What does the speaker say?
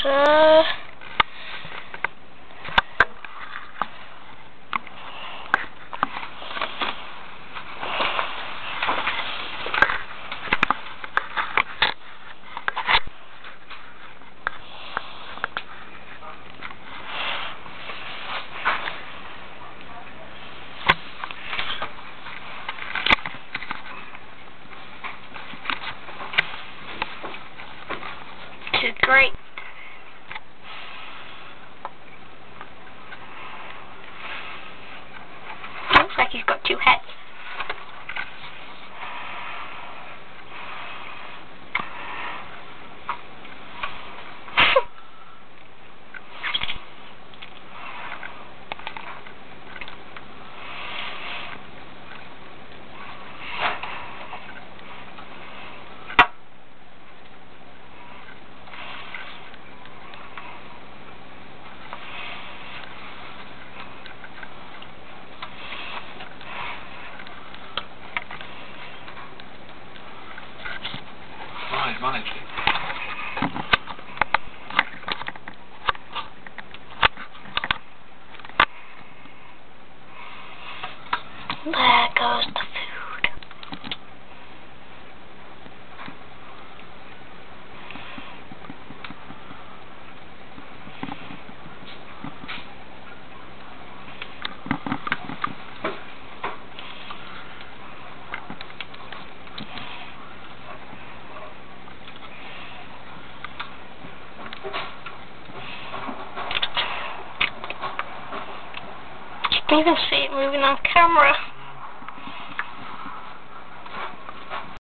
This is great. Looks like he's got two heads. He's managed it. There goes the food. You can even see it moving on camera.